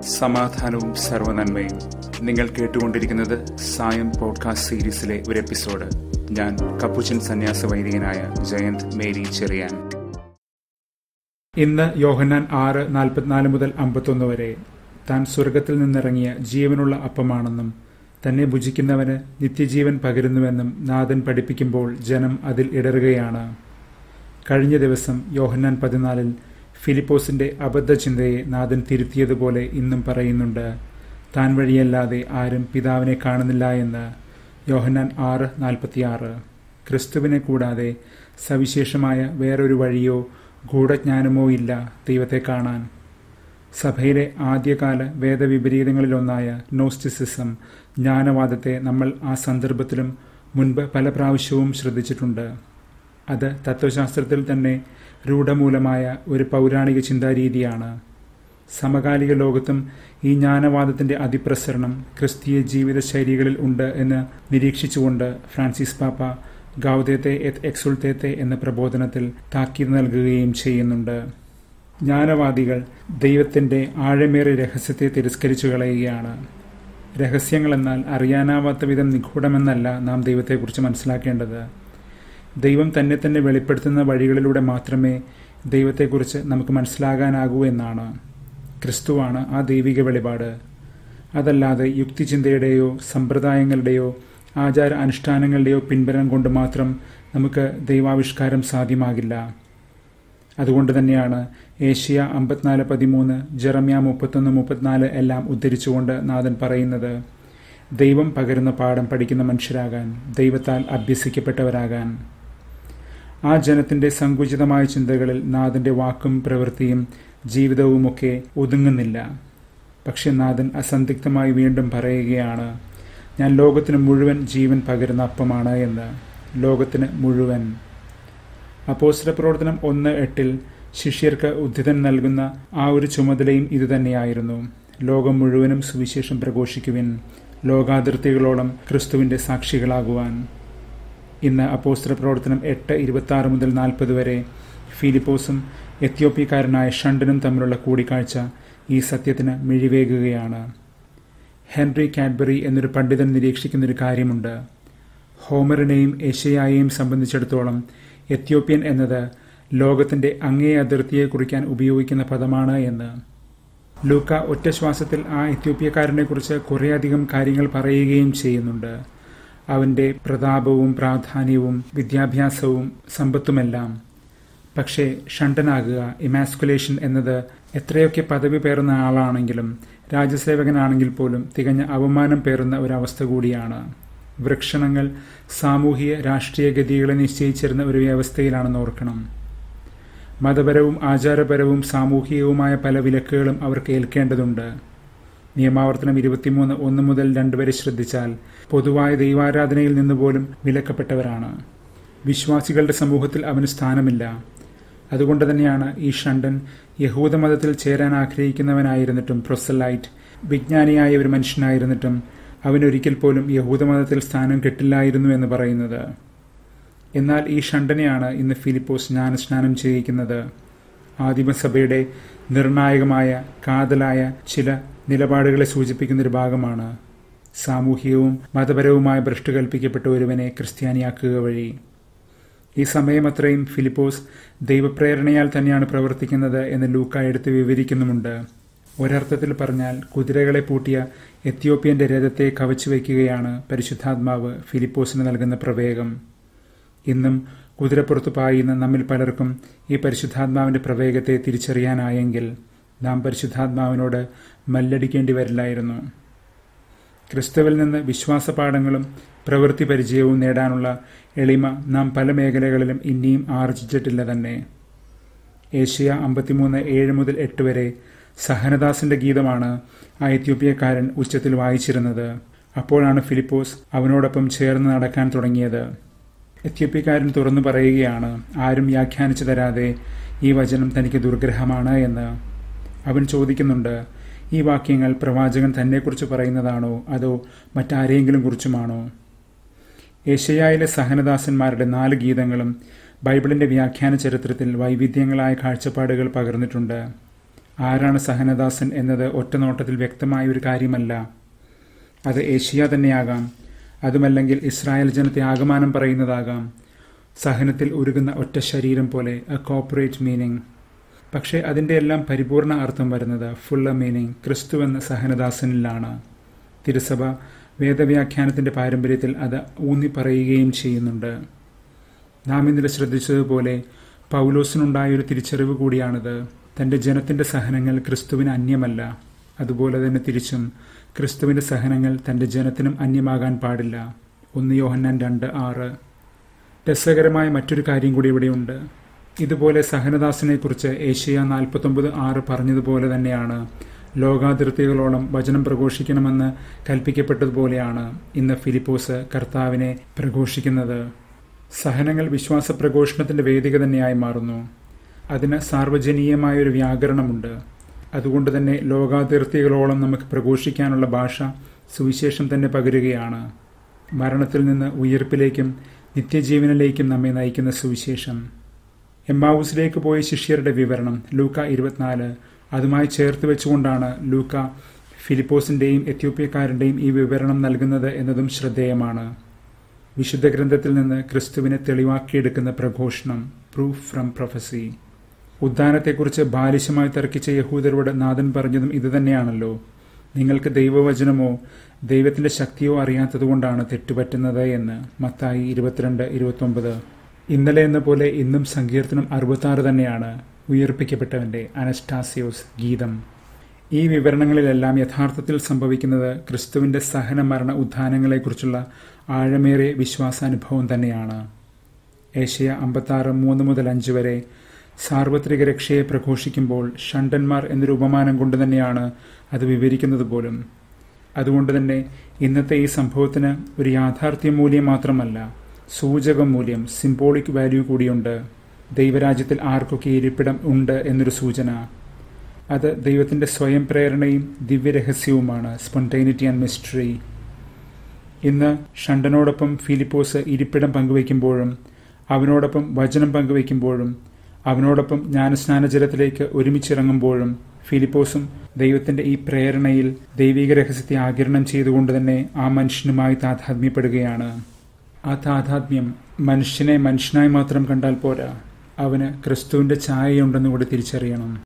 സമാധാനവും സർവ്വനന്മയും. നിങ്ങൾ കേട്ടുകൊണ്ടിരിക്കുന്നത് സായം പോഡ്കാസ്റ്റ് സീരീസിലെ ഒരു എപ്പിസോഡ്. ഞാൻ കപ്പുച്ചൻ സന്യാസ വൈദികനായ ജയന്ത് മേരി ചെറിയാൻ. ഇന്ന് യോഹന്നാൻ 6:44 മുതൽ 51 വരെ താൻ സ്വർഗത്തിൽ നിന്നിറങ്ങിയ ജീവനുള്ള അപ്പമാണെന്നും തന്നെ ഭുജിക്കുന്നവന് നിത്യജീവൻ പകരുന്നുവെന്നും നാഥൻ പഠിപ്പിക്കുമ്പോൾ ജനം അതിൽ ഇടറുകയാണ്. കഴിഞ്ഞ ദിവസം യോഹന്നാൻ 14 ഫിലിപ്പോസിന്റെ അബദ്ധചിന്തയെ നാഥൻ തിരുത്തിയതുപോലെ ഇന്നും പറയുന്നുണ്ട്. താൻ വഴിയല്ലാതെ ആരും പിതാവിനെ കാണുന്നില്ല എന്ന്. യോഹന്നാൻ 6:46. ക്രിസ്തുവിനെ കൂടാതെ സവിശേഷമായ വേറൊരു വഴിയോ ഗൂഢജ്ഞാനമോ ഇല്ല ദൈവത്തെ കാണാൻ. സഭയിലെ ആദ്യകാല വേദവിപരീതങ്ങളിലൊന്നായ നോസ്റ്റിസിസം, ജ്ഞാനവാദത്തെ നമ്മൾ ആ സന്ദർഭത്തിലും മുൻപ് പല പ്രാവശ്യവും ശ്രദ്ധിച്ചിട്ടുണ്ട്. അത് തത്വശാസ്ത്രത്തിൽ തന്നെ രൂഢമൂലമായ ഒരു പൗരാണിക ചിന്താരീതിയാണ്. സമകാലിക ലോകത്തും ഈ ജ്ഞാനവാദത്തിന്റെ അതിപ്രസരണം ക്രിസ്തീയ ജീവിത ശൈലികളിൽ ഉണ്ട് എന്ന് നിരീക്ഷിച്ചുകൊണ്ട് ഫ്രാൻസിസ് പാപ്പ ഗൗദേത്തെ എത് എക്സുൾത്തേത്തെ എന്ന പ്രബോധനത്തിൽ താക്കീത് നൽകുകയും ചെയ്യുന്നുണ്ട്. ജ്ഞാനവാദികൾ ദൈവത്തിന്റെ ആഴമേറിയ രഹസ്യത്തെ തിരസ്കരിച്ചു കളയുകയാണ്. രഹസ്യങ്ങളെന്നാൽ അറിയാനാവാത്ത വിധം നിഗൂഢമെന്നല്ല നാം ദൈവത്തെക്കുറിച്ച് മനസ്സിലാക്കേണ്ടത്. ദൈവം തന്നെ തന്നെ വെളിപ്പെടുത്തുന്ന വഴികളിലൂടെ മാത്രമേ ദൈവത്തെക്കുറിച്ച് നമുക്ക് മനസ്സിലാകാനാകൂ എന്നാണ്. ക്രിസ്തുവാണ് ആ ദൈവിക വെളിപാട്. അതല്ലാതെ യുക്തിചിന്തയുടെയോ സമ്പ്രദായങ്ങളുടെയോ ആചാര അനുഷ്ഠാനങ്ങളുടെയോ പിൻബലം കൊണ്ട് മാത്രം നമുക്ക് ദൈവാവിഷ്കാരം സാധ്യമാകില്ല. അതുകൊണ്ട് തന്നെയാണ് ഏഷ്യ 54:13, ജെറമ്യ 31:34 എല്ലാം ഉദ്ധരിച്ചുകൊണ്ട് നാഥൻ പറയുന്നത്, ദൈവം പകരുന്ന പാഠം പഠിക്കുന്ന മനുഷ്യരാകാൻ, ദൈവത്താൽ അഭ്യസിക്കപ്പെട്ടവരാകാൻ. ആ ജനത്തിന്റെ സങ്കുചിതമായ ചിന്തകളിൽ നാഥന്റെ വാക്കും പ്രവൃത്തിയും ജീവിതവുമൊക്കെ ഒതുങ്ങുന്നില്ല. പക്ഷെ നാഥൻ അസന്ദിഗ്ധമായി വീണ്ടും പറയുകയാണ്, ഞാൻ ലോകത്തിന് മുഴുവൻ ജീവൻ പകരുന്ന അപ്പമാണ് എന്ന്. ലോകത്തിന് മുഴുവൻ. അപ്പോസ്തലപ്രവർത്തനം 1:8 ശിഷ്യർക്ക് ഉദ്ധിതൻ നൽകുന്ന ആ ഒരു ചുമതലയും ഇതുതന്നെയായിരുന്നു. ലോകം മുഴുവനും സുവിശേഷം പ്രഘോഷിക്കുവിൻ, ലോകാതിർത്തികളോളം ക്രിസ്തുവിന്റെ സാക്ഷികളാകുവാൻ. ഇന്ന് അപ്പോസ്തലപ്രവർത്തനം 8:26 മുതൽ 40 വരെ ഫിലിപ്പോസും എത്യോപ്യക്കാരനായ ഷണ്ടനും തമ്മിലുള്ള കൂടിക്കാഴ്ച ഈ സത്യത്തിന് മിഴിവേകുകയാണ്. ഹെൻറി കാഡ്ബറി എന്നൊരു പണ്ഡിതൻ നിരീക്ഷിക്കുന്നൊരു കാര്യമുണ്ട്. ഹോമറിനെയും ഏശയ്യായെയും സംബന്ധിച്ചിടത്തോളം എത്യോപ്യൻ എന്നത് ലോകത്തിന്റെ അങ്ങേ അതിർത്തിയെ കുറിക്കാൻ ഉപയോഗിക്കുന്ന പദമാണ് എന്ന്. ലൂക്ക ഒറ്റ ശ്വാസത്തിൽ ആ എത്യോപ്യക്കാരനെക്കുറിച്ച് കുറേയധികം കാര്യങ്ങൾ പറയുകയും ചെയ്യുന്നുണ്ട്. അവന്റെ പ്രതാപവും പ്രാധാന്യവും വിദ്യാഭ്യാസവും സമ്പത്തുമെല്ലാം. പക്ഷേ ഷണ്ടനാകുക, ഇമാസ്കുലേഷൻ എന്നത് എത്രയൊക്കെ പദവി പേറുന്ന ആളാണെങ്കിലും രാജ്യസേവകനാണെങ്കിൽ പോലും തികഞ്ഞ അവമാനം പേറുന്ന ഒരവസ്ഥ കൂടിയാണ്. വൃക്ഷണങ്ങൾ സാമൂഹിക രാഷ്ട്രീയ ഗതികളെ നിശ്ചയിച്ചിരുന്ന ഒരു വ്യവസ്ഥയിലാണെന്ന് ഓർക്കണം. മതപരവും ആചാരപരവും സാമൂഹികവുമായ പല വിലക്കുകളും അവർക്ക് ഏൽക്കേണ്ടതുണ്ട്. നിയമാവർത്തനം 23:1 മുതൽ 2 വരെ ശ്രദ്ധിച്ചാൽ പൊതുവായ ദൈവാരാധനയിൽ നിന്നുപോലും വിലക്കപ്പെട്ടവരാണ്. വിശ്വാസികളുടെ സമൂഹത്തിൽ അവന് സ്ഥാനമില്ല. അതുകൊണ്ട് തന്നെയാണ് ഈ ഷണ്ടൻ യഹൂദമതത്തിൽ ചേരാൻ ആഗ്രഹിക്കുന്നവനായിരുന്നിട്ടും, പ്രൊസലൈറ്റ്, വിജ്ഞാനിയായ ഒരു മനുഷ്യനായിരുന്നിട്ടും അവനൊരിക്കൽ പോലും യഹൂദമതത്തിൽ സ്ഥാനം കിട്ടില്ലായിരുന്നു എന്ന് പറയുന്നത്. എന്നാൽ ഈ ഷണ്ടനെയാണ് ഇന്ന് ഫിലിപ്പോസ് ജ്ഞാനസ്നാനം ചെയ്യിക്കുന്നത്. ആദിമസഭയുടെ നിർണായകമായ കാതലായ ചില നിലപാടുകളെ സൂചിപ്പിക്കുന്നൊരു ഭാഗമാണ്. സാമൂഹികവും മതപരവുമായ ഭ്രഷ്ട് കൽപ്പിക്കപ്പെട്ട ഒരുവനെ ക്രിസ്ത്യാനിയാക്കുക വഴി. ഈ സമയമത്രയും ഫിലിപ്പോസ് ദൈവപ്രേരണയാൽ തന്നെയാണ് പ്രവർത്തിക്കുന്നത് എന്ന് ലൂക്ക എടുത്ത് വിവരിക്കുന്നുമുണ്ട്. ഒരർത്ഥത്തിൽ പറഞ്ഞാൽ കുതിരകളെ പൂട്ടിയ എത്യോപ്യന്റെ രഥത്തെ കവച്ചു വയ്ക്കുകയാണ് പരിശുദ്ധാത്മാവ് ഫിലിപ്പോസിന് നൽകുന്ന പ്രവേഗം. ഇന്നും കുതിരപ്പുറത്ത് പായുന്ന നമ്മിൽ പലർക്കും ഈ പരിശുദ്ധാത്മാവിന്റെ പ്രവേഗത്തെ തിരിച്ചറിയാനായെങ്കിൽ നാം പരിശുദ്ധാത്മാവിനോട് മല്ലടിക്കേണ്ടി വരില്ലായിരുന്നു. ക്രിസ്തുവിൽ നിന്ന് വിശ്വാസപാഠങ്ങളും പ്രവൃത്തി പരിചയവും നേടാനുള്ള എളിമ നാം പല മേഖലകളിലും ഇനിയും ആർജിച്ചിട്ടില്ല തന്നെ. ഏഷ്യ 53:7 മുതൽ 8 വരെ സഹനദാസിന്റെ ഗീതമാണ് ആ എത്യോപ്യക്കാരൻ ഉച്ചത്തിൽ വായിച്ചിരുന്നത്. അപ്പോഴാണ് ഫിലിപ്പോസ് അവനോടൊപ്പം ചേർന്ന് നടക്കാൻ തുടങ്ങിയത്. എത്യോപ്യക്കാരൻ തുറന്നു പറയുകയാണ്, ആരും വ്യാഖ്യാനിച്ചു തരാതെ ഈ വചനം തനിക്ക് ദുർഗ്രഹമാണ് എന്ന്. അവൻ ചോദിക്കുന്നുണ്ട്, ഈ വാക്യങ്ങൾ പ്രവാചകൻ തന്നെക്കുറിച്ച് പറയുന്നതാണോ അതോ മറ്റാരെയെങ്കിലും കുറിച്ചുമാണോ? ഏശയ്യായിലെ സഹനദാസന്മാരുടെ 4 ഗീതങ്ങളും ബൈബിളിന്റെ വ്യാഖ്യാന ചരിത്രത്തിൽ വൈവിധ്യങ്ങളായ കാഴ്ചപ്പാടുകൾ പകർന്നിട്ടുണ്ട്. ആരാണ് സഹനദാസൻ എന്നത് ഒറ്റനോട്ടത്തിൽ വ്യക്തമായ ഒരു കാര്യമല്ല. അത് ഏഷ്യ തന്നെയാകാം, അതുമല്ലെങ്കിൽ ഇസ്രായേൽ ജനത്തെ ആകമാനം പറയുന്നതാകാം. സഹനത്തിൽ ഉരുകുന്ന ഒറ്റ ശരീരം പോലെ, എ കോർപ്പറേറ്റ് മീനിങ്. പക്ഷേ അതിൻ്റെ എല്ലാം പരിപൂർണ അർത്ഥം വരുന്നത്, ഫുൾ മീനിങ്, ക്രിസ്തുവെന്ന സഹനദാസനിലാണ്. തിരുസഭ വേദവ്യാഖ്യാനത്തിൻ്റെ പാരമ്പര്യത്തിൽ അത് ഊന്നി പറയുകയും ചെയ്യുന്നുണ്ട്. നാം ഇന്നലെ ശ്രദ്ധിച്ചതുപോലെ പൗലോസിനുണ്ടായൊരു തിരിച്ചറിവ് കൂടിയാണിത്. തൻ്റെ ജനത്തിൻ്റെ സഹനങ്ങൾ ക്രിസ്തുവിന് അന്യമല്ല. അതുപോലെ തന്നെ തിരിച്ചും ക്രിസ്തുവിൻ്റെ സഹനങ്ങൾ തൻ്റെ ജനത്തിനും അന്യമാകാൻ പാടില്ല. 1 യോഹന്നാൻ 2:6. രസകരമായ മറ്റൊരു കാര്യം കൂടി ഇവിടെയുണ്ട്. ഇതുപോലെ സഹനദാസനെക്കുറിച്ച് ഏഷ്യ 49:6 പറഞ്ഞതുപോലെ തന്നെയാണ് ലോകാതിർത്തികളോളം വചനം പ്രഘോഷിക്കണമെന്ന് കൽപ്പിക്കപ്പെട്ടതുപോലെയാണ് ഇന്ന് ഫിലിപ്പോസ് കർത്താവിനെ പ്രഘോഷിക്കുന്നത്. സഹനങ്ങൾ വിശ്വാസ പ്രഘോഷണത്തിൻ്റെ വേദിക തന്നെയായി മാറുന്നു. അതിന് സാർവജനീയമായൊരു വ്യാകരണമുണ്ട്. അതുകൊണ്ട് തന്നെ ലോകാതിർത്തികളോളം നമുക്ക് പ്രഘോഷിക്കാനുള്ള ഭാഷ സുവിശേഷം തന്നെ പകരുകയാണ്. മരണത്തിൽ നിന്ന് ഉയിർപ്പിലേക്കും നിത്യജീവനിലേക്കും നമ്മെ നയിക്കുന്ന സുവിശേഷം. എമ്മാവൂസിലേക്ക് പോയ ശിഷ്യരുടെ വിവരണം ലൂക്ക 24 അതുമായി ചേർത്ത് വെച്ചുകൊണ്ടാണ് ലൂക്ക ഫിലിപ്പോസിൻ്റെയും എത്യോപ്യക്കാരൻ്റെയും ഈ വിവരണം നൽകുന്നത് എന്നതും ശ്രദ്ധേയമാണ്. വിശുദ്ധ ഗ്രന്ഥത്തിൽ നിന്ന് ക്രിസ്തുവിനെ തെളിവാക്കിയെടുക്കുന്ന പ്രഘോഷണം, പ്രൂഫ് ഫ്രം പ്രൊഫസി. ഉദ്ധാനത്തെക്കുറിച്ച് ബാലിശമായി തർക്കിച്ച യഹൂദരോട് നാഥൻ പറഞ്ഞതും ഇതുതന്നെയാണല്ലോ. നിങ്ങൾക്ക് ദൈവവചനമോ ദൈവത്തിൻ്റെ ശക്തിയോ അറിയാത്തതുകൊണ്ടാണ് തെറ്റുപറ്റുന്നത് എന്ന്. മത്തായി 22:29. ഇന്നലെ എന്ന പോലെ ഇന്നും സങ്കീർത്തനം 66 തന്നെയാണ് ഉയർപ്പിക്കപ്പെട്ടവൻ്റെ അനസ്റ്റാസിയോസ് ഗീതം. ഈ വിവരണങ്ങളിലെല്ലാം യഥാർത്ഥത്തിൽ സംഭവിക്കുന്നത് ക്രിസ്തുവിൻ്റെ സഹന മരണ ഉദ്ധാനങ്ങളെക്കുറിച്ചുള്ള ആഴമേറിയ വിശ്വാസാനുഭവം തന്നെയാണ്. ഏഷ്യ 56:3-5 വരെ സാർവത്രിക രക്ഷയെ പ്രഘോഷിക്കുമ്പോൾ ഷണ്ടന്മാർ എന്നൊരു ഉപമാനം കൊണ്ട് തന്നെയാണ് അത് വിവരിക്കുന്നത് പോലും. അതുകൊണ്ട് തന്നെ ഇന്നത്തെ ഈ സംഭവത്തിന് ഒരു യാഥാർത്ഥ്യ മൂല്യം മാത്രമല്ല, സൂചക മൂല്യം, സിംബോളിക് വാല്യൂ കൂടിയുണ്ട്. ദൈവരാജ്യത്തിൽ ആർക്കൊക്കെ ഇരിപ്പിടം ഉണ്ട് എന്നൊരു സൂചന. അത് ദൈവത്തിൻ്റെ സ്വയം പ്രേരണയും ദിവ്യരഹസ്യവുമാണ്, സ്പോണ്ടൈനിറ്റി ആൻഡ് മിസ്റ്ററി. ഇന്ന് ഷണ്ടനോടൊപ്പം ഫിലിപ്പോസ് ഇരിപ്പിടം പങ്കുവയ്ക്കുമ്പോഴും അവനോടൊപ്പം വചനം പങ്കുവയ്ക്കുമ്പോഴും അവനോടൊപ്പം ജ്ഞാനസ്നാനജലത്തിലേക്ക് ഒരുമിച്ചിറങ്ങുമ്പോഴും ഫിലിപ്പോസും ദൈവത്തിൻ്റെ ഈ പ്രേരണയിൽ ദൈവിക രഹസ്യത്തെ ആഗിരണം ചെയ്തുകൊണ്ട് തന്നെ ആ മനുഷ്യനുമായി താതാത്മ്യപ്പെടുകയാണ്. ആ താതാത്മ്യം മനുഷ്യനെ മനുഷ്യനായി മാത്രം കണ്ടാൽ പോരാ, അവന് ക്രിസ്തുവിൻ്റെ ഛായയുണ്ടെന്ന് കൂടി തിരിച്ചറിയണം.